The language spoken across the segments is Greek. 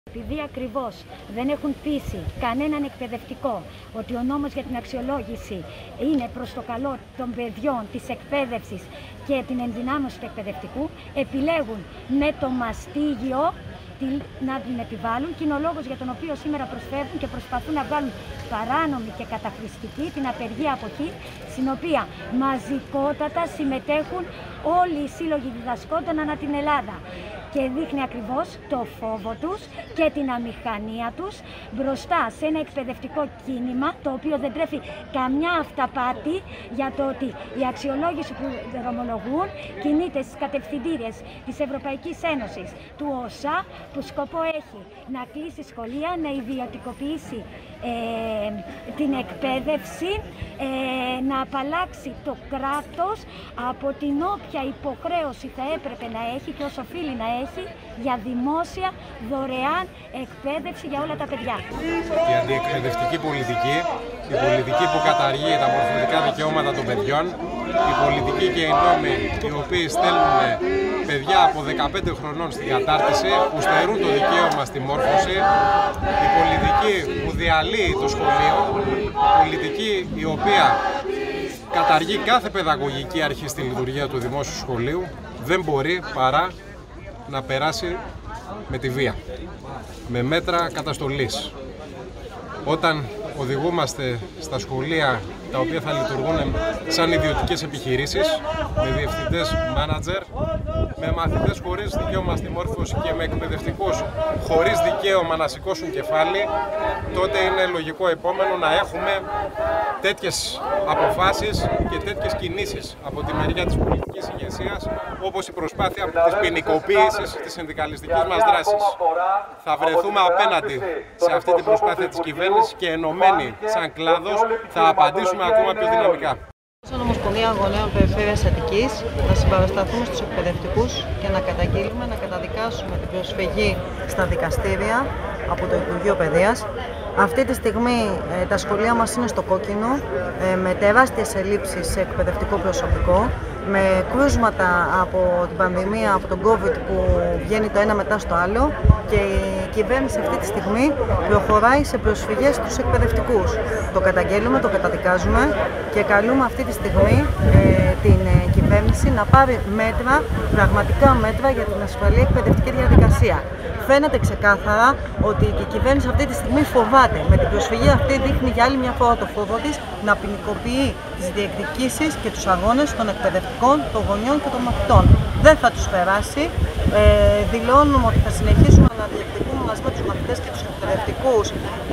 Επειδή ακριβώς δεν έχουν πείσει κανέναν εκπαιδευτικό ότι ο νόμος για την αξιολόγηση είναι προς το καλό των παιδιών, της εκπαίδευσης και την ενδυνάμωση του εκπαιδευτικού, επιλέγουν με το μαστίγιο να την επιβάλλουν, και είναι ο λόγος για τον οποίο σήμερα προσφεύγουν και προσπαθούν να βγάλουν παράνομη και καταχρηστική την απεργία αποχή, στην οποία μαζικότατα συμμετέχουν όλοι οι σύλλογοι διδασκόντων ανά την Ελλάδα. Και δείχνει ακριβώς το φόβο τους και την αμηχανία τους μπροστά σε ένα εκπαιδευτικό κίνημα, το οποίο δεν τρέφει καμιά αυταπάτη για το ότι η αξιολόγηση που δρομολογούν κινείται στις κατευθυντήριες της Ευρωπαϊκής Ένωσης, του ΟΣΑ, που σκοπό έχει να κλείσει σχολεία, να ιδιωτικοποιήσει την εκπαίδευση, να απαλλάξει το κράτος από την όποια υποχρέωση θα έπρεπε να έχει και όσο οφείλει να έχει για δημόσια δωρεάν εκπαίδευση για όλα τα παιδιά. Η αντιεκπαιδευτική πολιτική, η πολιτική που καταργεί τα μορφωτικά δικαιώματα των παιδιών, η πολιτική και οι νόμοι οι οποίοι στέλνουν παιδιά από 15 χρονών στην κατάρτιση, που στερούν το δικαίωμα στη μόρφωση, η πολιτική που διαλύει το σχολείο, η πολιτική η οποία καταργεί κάθε παιδαγωγική αρχή στη λειτουργία του δημόσιου σχολείου, δεν μπορεί παρά να περάσει με τη βία, με μέτρα καταστολής. Όταν οδηγούμαστε στα σχολεία τα οποία θα λειτουργούν σαν ιδιωτικές επιχειρήσεις, με διευθυντές, μάνατζερ, με μαθητές χωρίς δικαίωμα στη μόρφωση και με εκπαιδευτικούς χωρίς δικαίωμα να σηκώσουν κεφάλι, τότε είναι λογικό επόμενο να έχουμε τέτοιες αποφάσεις και τέτοιες κινήσεις από τη μεριά της πολιτικής ηγεσίας, όπως η προσπάθεια της ποινικοποίησης της συνδικαλιστικής μας δράσης. Θα βρεθούμε απέναντι σε αυτή την προσπάθεια της κυβέρνησης και ενωμένοι σαν κλάδος θα απαντήσουμε ακόμα πιο δυναμικά. Σαν Ομοσπονδία Γονέων Περιφέρειας Αττικής να συμπαρασταθούμε στους εκπαιδευτικούς και να καταγγείλουμε, να καταδικάσουμε την προσφυγή στα δικαστήρια από το Υπουργείο Παιδείας. Αυτή τη στιγμή τα σχολεία μας είναι στο κόκκινο, με τεράστιες ελλείψεις σε εκπαιδευτικό προσωπικό, με κρούσματα από την πανδημία, από τον COVID που βγαίνει το ένα μετά στο άλλο, και η κυβέρνηση αυτή τη στιγμή προχωράει σε προσφυγές στους εκπαιδευτικούς. Το καταγγέλουμε, το καταδικάζουμε και καλούμε αυτή τη στιγμή την κυβέρνηση να πάρει μέτρα, πραγματικά μέτρα για την ασφαλή εκπαιδευτική διαδικασία. Φαίνεται ξεκάθαρα ότι η κυβέρνηση αυτή τη στιγμή φοβάται. Με την προσφυγή αυτή δείχνει για άλλη μια φορά το φόβο της να ποινικοποιεί τις διεκδικήσεις και τους αγώνες των εκπαιδευτικών, των γονιών και των μαθητών. Δεν θα τους περάσει. Δηλώνουμε ότι θα συνεχίσουμε να διεκδικούμε μαζί με τους μαθητές και τους εκπαιδευτικούς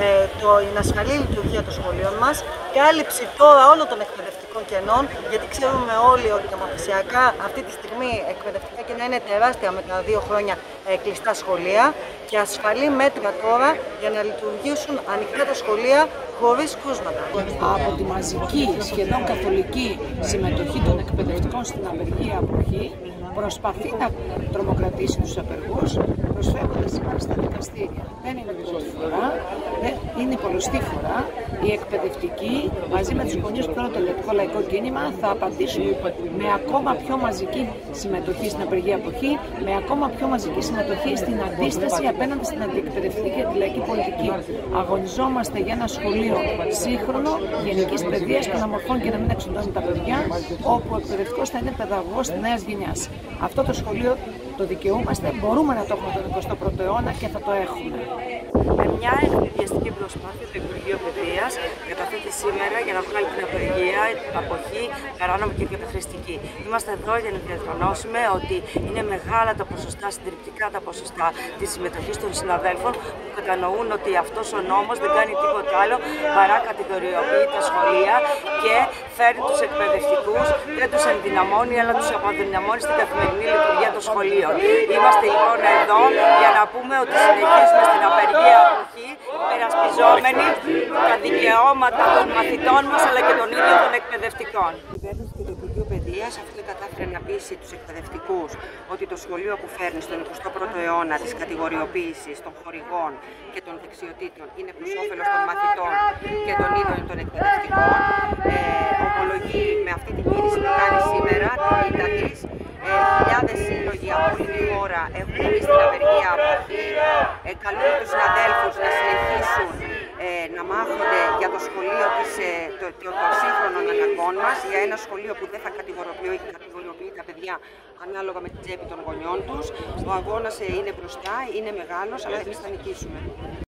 την ασφαλή λειτουργία των σχολείων μας, κάλυψη τώρα όλων των εκπαιδευτικών κενών, γιατί ξέρουμε όλοι ότι τα μαθησιακά αυτή τη στιγμή εκπαιδευτικά κενά είναι τεράστια με τα 2 χρόνια κλειστά σχολεία, και ασφαλή μέτρα τώρα για να λειτουργήσουν ανοιχτά τα σχολεία χωρίς κρούσματα. Από τη μαζική, σχεδόν καθολική συμμετοχή των εκπαιδευτικών στην απεργία αποχή, προσπαθεί να τρομοκρατήσει τους απεργούς, προσφεύγοντας σήμερα στα δικαστήρια. Δεν είναι η πρώτη φορά, είναι η πολλωστή φορά. Οι εκπαιδευτικοί μαζί με τους γονείς του Πρώτο Ελευθερικό Λαϊκό Κίνημα θα απαντήσουν με ακόμα πιο μαζική συμμετοχή στην απεργία αποχή, με ακόμα πιο μαζική συμμετοχή στην αντίσταση απέναντι στην αντιεκπαιδευτική και αντιλαϊκή πολιτική. Αγωνιζόμαστε για ένα σχολείο σύγχρονο, γενικής παιδείας, που να μορφώνει και να μην εξοντώνει τα παιδιά, όπου ο εκπαιδευτικός θα είναι παιδαγωγός της νέας γενιάς. Αυτό το σχολείο το δικαιούμαστε, μπορούμε να το έχουμε τον 21ο αιώνα και θα το έχουμε. Με μια εκπαιδευτική προσπάθεια του Υπουργείου Παιδείας καταθέτει σήμερα για να βγάλει την απεργία, αποχή, παράνομη και καταχρηστική. Είμαστε εδώ για να διατρανώσουμε ότι είναι μεγάλα τα ποσοστά, συντριπτικά τα ποσοστά της συμμετοχής των συναδέλφων, που κατανοούν ότι αυτός ο νόμος δεν κάνει τίποτα άλλο παρά κατηγοριοποιεί τα σχολεία και φέρνει τους εκπαιδευτικούς, δεν τους ενδυναμώνει, αλλά τους αποδυναμώνει στην καθημερινή λειτουργία των σχολείων. Είμαστε λοιπόν εδώ για να πούμε ότι συνεχίζουμε στην απεργία αποχή, υπερασπιζόμενοι τα δικαιώματα των μαθητών μας αλλά και των ίδιων των εκπαιδευτικών. Η κυβέρνηση και το Υπουργείο Παιδείας αυτό κατάφερε να πείσει τους εκπαιδευτικούς ότι το σχολείο που φέρνει στον 21ο αιώνα της κατηγοριοποίησης των χορηγών και των δεξιοτήτων είναι προς όφελος των μαθητών και των ίδιων των εκπαιδευτικών. Ομολογεί με αυτή την κίνηση που κάνει σήμερα την ήττα της Χιλιάδες σύλλογοι από όλη τη χώρα έχουν μπει στην απεργία αποχή. Καλούν τους συναδέλφους να συνεχίσουν να μάχονται για το σχολείο των σύγχρονων αναγκών μας, για ένα σχολείο που δεν θα κατηγοριοποιεί τα παιδιά ανάλογα με την τσέπη των γονιών τους. Ο αγώνας είναι μπροστά, είναι μεγάλος, αλλά εμείς θα νικήσουμε.